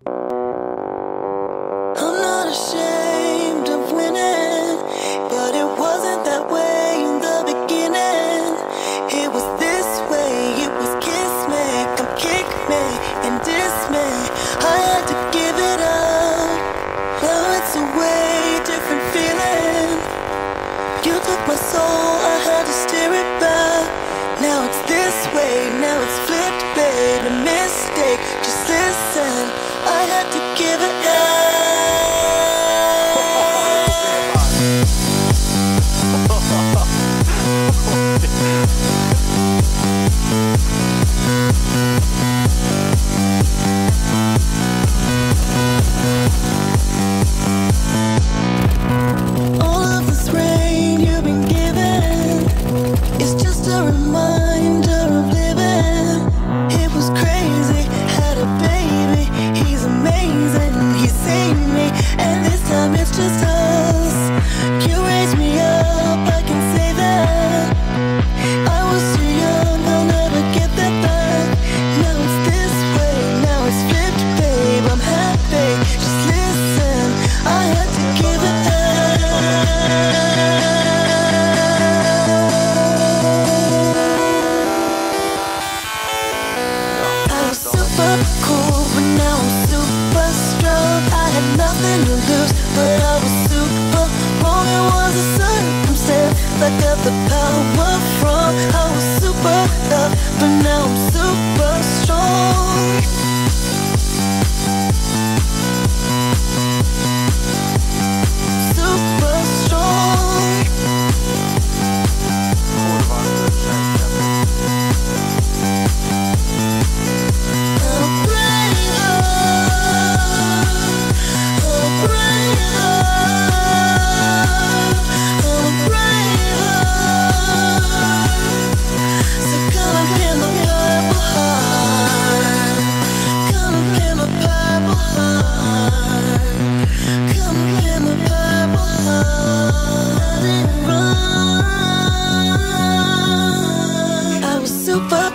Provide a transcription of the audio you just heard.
I'm not ashamed of winning, but it wasn't that way in the beginning. It was this way, it was kiss me, come kick me and diss me. I had to give it up. Now it's a way different feeling. You took my soul, I had to steer it back. Now it's this way, now it's flipped, babe. A mistake, just listen. I had to give it up. All of this rain you've been given is just a reminder of living. It was crazy, had a baby, he's amazing, he saved me, and this time it's just us. You raised me up, I can say that. I was too young, I'll never get that back. Now it's this way, now it's flipped, babe, I'm happy, just listen. I had to give it up. I was super cool, but now I'm super strong. I had nothing to lose, but I was super wrong. It was a circumstance I got the power from. I was super tough, but now I'm super strong. Super strong. I'm brave, I'm brave, I'm brave. So come and get my purple heart. Come and get my purple heart. Come and get my purple heart. I didn't run. I was super